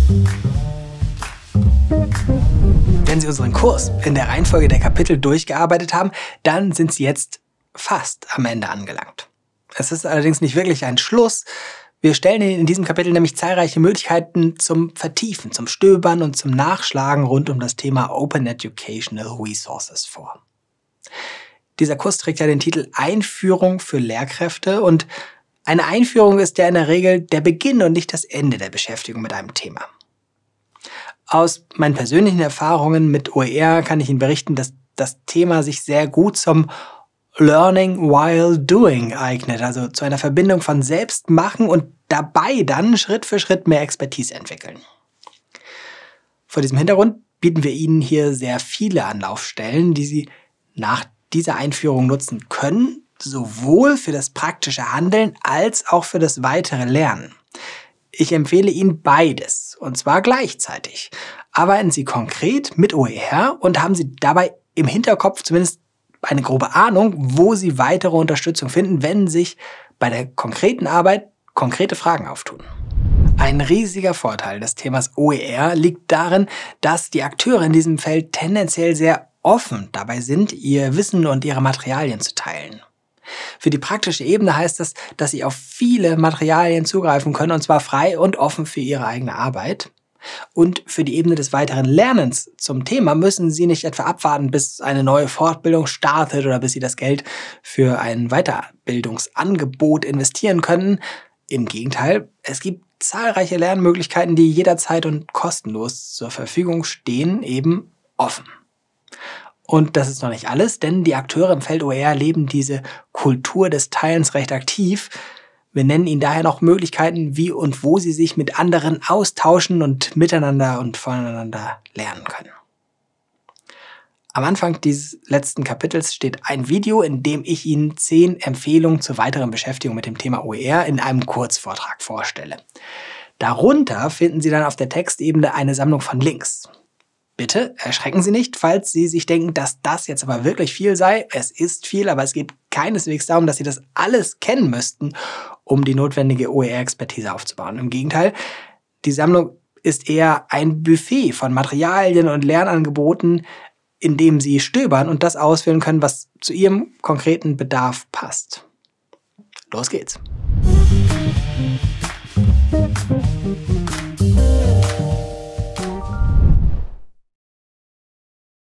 Wenn Sie unseren Kurs in der Reihenfolge der Kapitel durchgearbeitet haben, dann sind Sie jetzt fast am Ende angelangt. Es ist allerdings nicht wirklich ein Schluss. Wir stellen Ihnen in diesem Kapitel nämlich zahlreiche Möglichkeiten zum Vertiefen, zum Stöbern und zum Nachschlagen rund um das Thema Open Educational Resources vor. Dieser Kurs trägt ja den Titel Einführung für Lehrkräfte und eine Einführung ist ja in der Regel der Beginn und nicht das Ende der Beschäftigung mit einem Thema. Aus meinen persönlichen Erfahrungen mit OER kann ich Ihnen berichten, dass das Thema sich sehr gut zum Learning while doing eignet, also zu einer Verbindung von Selbstmachen und dabei dann Schritt für Schritt mehr Expertise entwickeln. Vor diesem Hintergrund bieten wir Ihnen hier sehr viele Anlaufstellen, die Sie nach dieser Einführung nutzen können, sowohl für das praktische Handeln als auch für das weitere Lernen. Ich empfehle Ihnen beides, und zwar gleichzeitig. Arbeiten Sie konkret mit OER und haben Sie dabei im Hinterkopf zumindest eine grobe Ahnung, wo Sie weitere Unterstützung finden, wenn sich bei der konkreten Arbeit konkrete Fragen auftun. Ein riesiger Vorteil des Themas OER liegt darin, dass die Akteure in diesem Feld tendenziell sehr offen dabei sind, ihr Wissen und ihre Materialien zu teilen. Für die praktische Ebene heißt das, dass Sie auf viele Materialien zugreifen können, und zwar frei und offen für Ihre eigene Arbeit. Und für die Ebene des weiteren Lernens zum Thema müssen Sie nicht etwa abwarten, bis eine neue Fortbildung startet oder bis Sie das Geld für ein Weiterbildungsangebot investieren können. Im Gegenteil, es gibt zahlreiche Lernmöglichkeiten, die jederzeit und kostenlos zur Verfügung stehen, eben offen. Und das ist noch nicht alles, denn die Akteure im Feld OER leben diese Kultur des Teilens recht aktiv. Wir nennen Ihnen daher noch Möglichkeiten, wie und wo Sie sich mit anderen austauschen und miteinander und voneinander lernen können. Am Anfang dieses letzten Kapitels steht ein Video, in dem ich Ihnen 10 Empfehlungen zur weiteren Beschäftigung mit dem Thema OER in einem Kurzvortrag vorstelle. Darunter finden Sie dann auf der Textebene eine Sammlung von Links. Bitte erschrecken Sie nicht, falls Sie sich denken, dass das jetzt aber wirklich viel sei. Es ist viel, aber es geht keineswegs darum, dass Sie das alles kennen müssten, um die notwendige OER-Expertise aufzubauen. Im Gegenteil, die Sammlung ist eher ein Buffet von Materialien und Lernangeboten, in dem Sie stöbern und das auswählen können, was zu Ihrem konkreten Bedarf passt. Los geht's!